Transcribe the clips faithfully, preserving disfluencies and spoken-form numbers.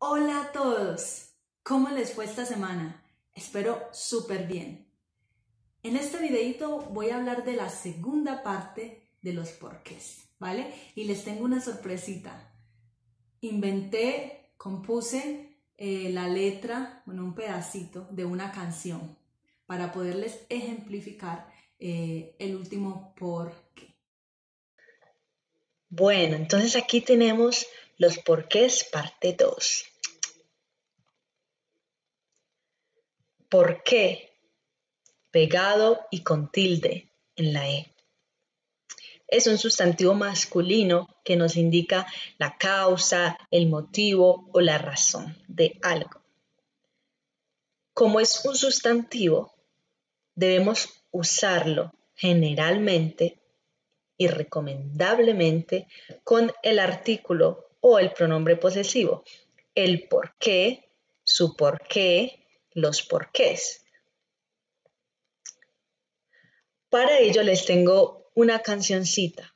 Hola a todos, ¿cómo les fue esta semana? Espero súper bien. En este videito voy a hablar de la segunda parte de los porqués, ¿vale? Y les tengo una sorpresita. Inventé, compuse eh, la letra, bueno, un pedacito de una canción para poderles ejemplificar eh, el último porqué. Bueno, entonces aquí tenemos los porqués parte dos. ¿Por qué? Pegado y con tilde en la E. Es un sustantivo masculino que nos indica la causa, el motivo o la razón de algo. Como es un sustantivo, debemos usarlo generalmente y recomendablemente con el artículo o el pronombre posesivo, el por qué, su por qué, los porqués. Para ello les tengo una cancioncita.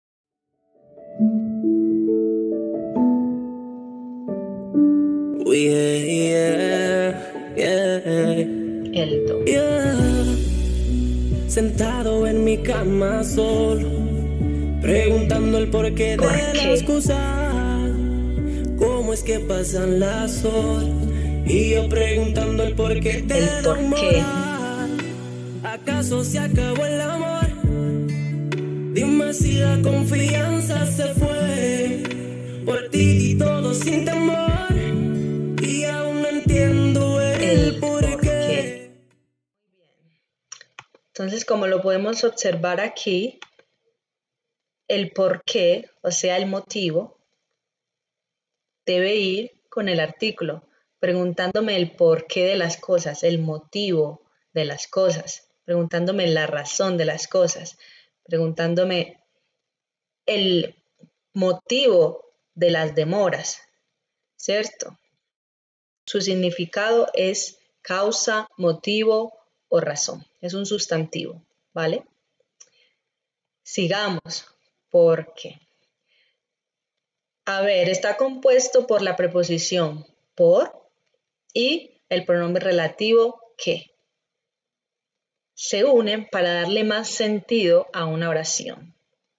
Yeah, yeah, yeah. El do. Yeah. Sentado en mi cama solo, preguntando el porqué ¿Por de qué? las cosas, cómo es que pasan las horas, y yo preguntando el porqué de El la por qué. moral. ¿Acaso se acabó el amor? Dime si la confianza se fue por ti y todo sin temor, y aún no entiendo el, El porqué. por qué. Entonces, como lo podemos observar aquí, el por qué, o sea, el motivo, debe ir con el artículo, preguntándome el porqué de las cosas, el motivo de las cosas, preguntándome la razón de las cosas, preguntándome el motivo de las demoras, ¿cierto? Su significado es causa, motivo o razón. Es un sustantivo, ¿vale? Sigamos. ¿Por qué? A ver, está compuesto por la preposición por y el pronombre relativo que. Se unen para darle más sentido a una oración.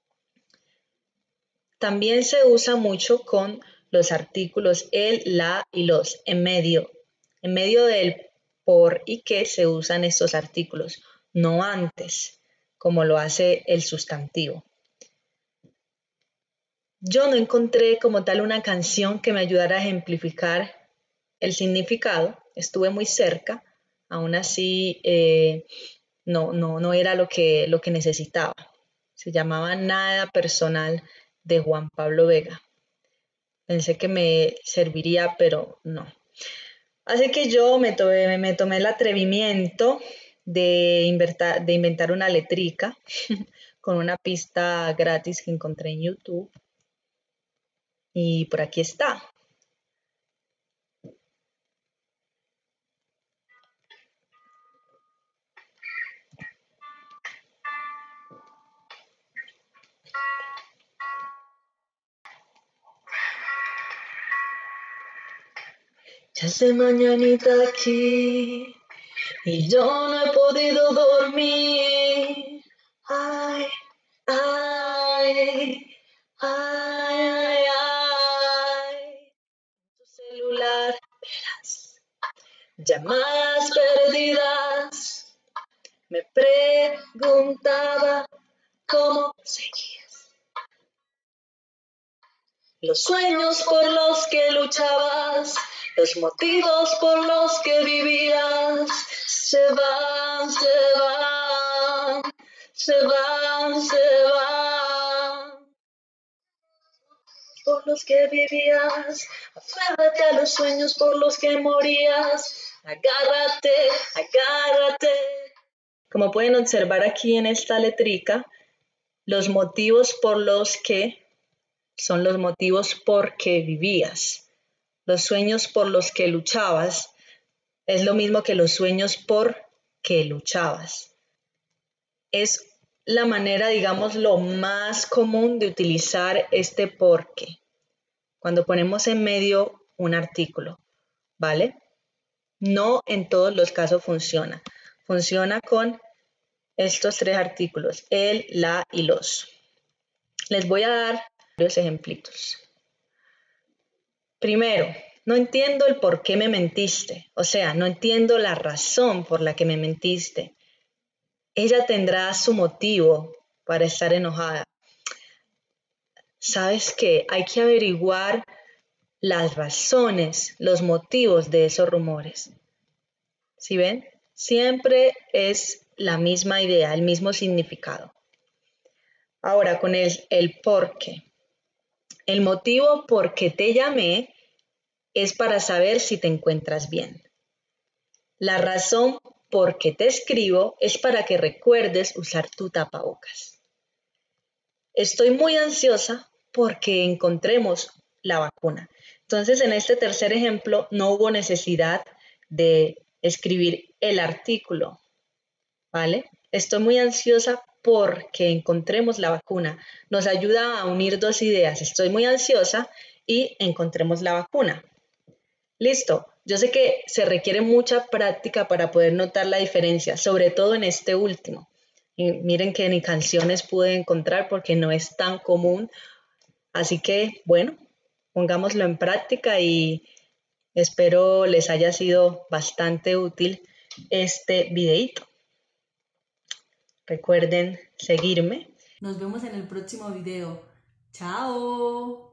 También se usa mucho con los artículos el, la y los en medio. En medio del por y que se usan estos artículos, no antes, como lo hace el sustantivo. Yo no encontré como tal una canción que me ayudara a ejemplificar el significado. Estuve muy cerca, aún así eh, no, no, no era lo que, lo que necesitaba. Se llamaba Nada Personal de Juan Pablo Vega. Pensé que me serviría, pero no. Así que yo me tomé, me tomé el atrevimiento de inventar, de inventar una letrica con una pista gratis que encontré en YouTube. Y por aquí está. Ya es de mañanita aquí y yo no he podido dormir. Ay, ay, ay, ay, ay. Tu celular verás llamadas perdidas. Me preguntaba cómo seguías. Los sueños por los que luchabas, los motivos por los que vivías, se van, se van, se van, se van. Por los que vivías, aférrate a los sueños por los que morías, agárrate, agárrate. Como pueden observar aquí en esta letrica, los motivos por los que son los motivos por que vivías. Los sueños por los que luchabas es lo mismo que los sueños por que luchabas. Es la manera, digamos, lo más común de utilizar este porque. Cuando ponemos en medio un artículo, ¿vale? No en todos los casos funciona. Funciona con estos tres artículos, el, la y los. Les voy a dar varios ejemplitos. Primero, no entiendo el por qué me mentiste. O sea, no entiendo la razón por la que me mentiste. Ella tendrá su motivo para estar enojada. ¿Sabes qué? Hay que averiguar las razones, los motivos de esos rumores. ¿Sí ven? Siempre es la misma idea, el mismo significado. Ahora con el, el por qué. El motivo por qué te llamé es para saber si te encuentras bien. La razón por qué te escribo es para que recuerdes usar tu tapabocas. Estoy muy ansiosa porque encontremos la vacuna. Entonces, en este tercer ejemplo no hubo necesidad de escribir el artículo, ¿vale? Estoy muy ansiosa porque encontremos la vacuna. Nos ayuda a unir dos ideas. Estoy muy ansiosa y encontremos la vacuna. Listo. Yo sé que se requiere mucha práctica para poder notar la diferencia, sobre todo en este último. Y miren que ni canciones pude encontrar porque no es tan común. Así que, bueno, pongámoslo en práctica y espero les haya sido bastante útil este videito. Recuerden seguirme. Nos vemos en el próximo video. ¡Chao!